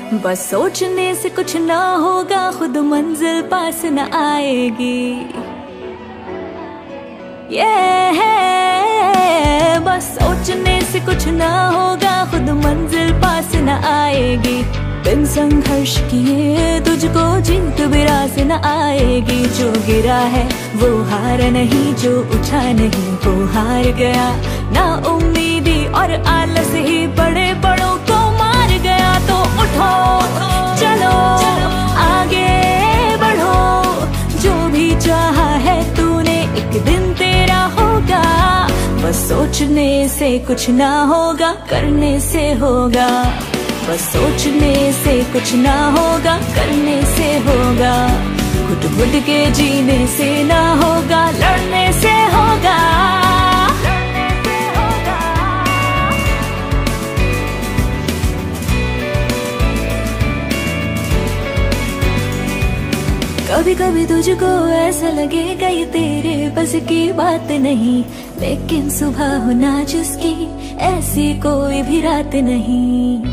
बस सोचने से कुछ ना होगा, खुद मंजिल पास न आएगी। बस सोचने से कुछ ना होगा, खुद मंजिल पास न आएगी। बिन संघर्ष किए तुझको जीत भी रास न आएगी। जो गिरा है वो हार नहीं, जो उठा नहीं वो हार गया। ना उम्मीदी और आलस ही बड़े बड़ों को मार गया। तो उठो चलो आगे बढ़ो, जो भी चाहा है तूने एक दिन तेरा होगा। बस सोचने से कुछ ना होगा, करने से होगा। बस सोचने से कुछ ना होगा, करने से होगा। घुट घुट के जीने से ना होगा, लड़ने से होगा। कभी कभी तुझको ऐसा लगेगा ये तेरे बस की बात नहीं, लेकिन सुबह होना जिसकी ऐसी कोई भी रात नहीं।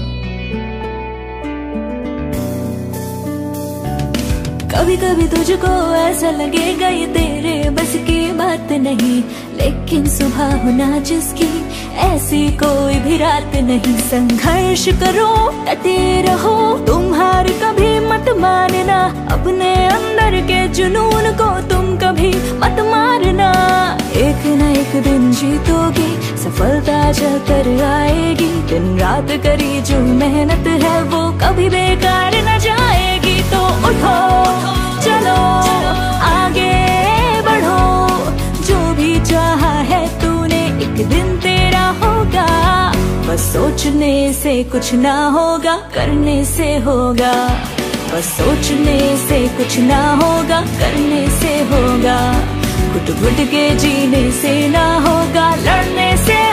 कभी कभी तुझको ऐसा लगेगा ये तेरे बस की बात नहीं, लेकिन सुबह होना जिसकी ऐसी कोई भी रात नहीं। संघर्ष करो डटे रहो, तुम हार कभी मत मानना। अपने अंदर के जुनून को तुम कभी मत मारना। एक न एक दिन जीतोगे, सफलता चलकर आएगी। दिन रात करी जो मेहनत है वो कभी बेकार न जाएगी। तो उठो चलो आगे बढ़ो, जो भी चाहा है तूने एक दिन तेरा होगा। बस सोचने से कुछ ना होगा, करने से होगा। बस सोचने से कुछ ना होगा, करने से होगा। घुट घुट के जीने से ना होगा, लड़ने से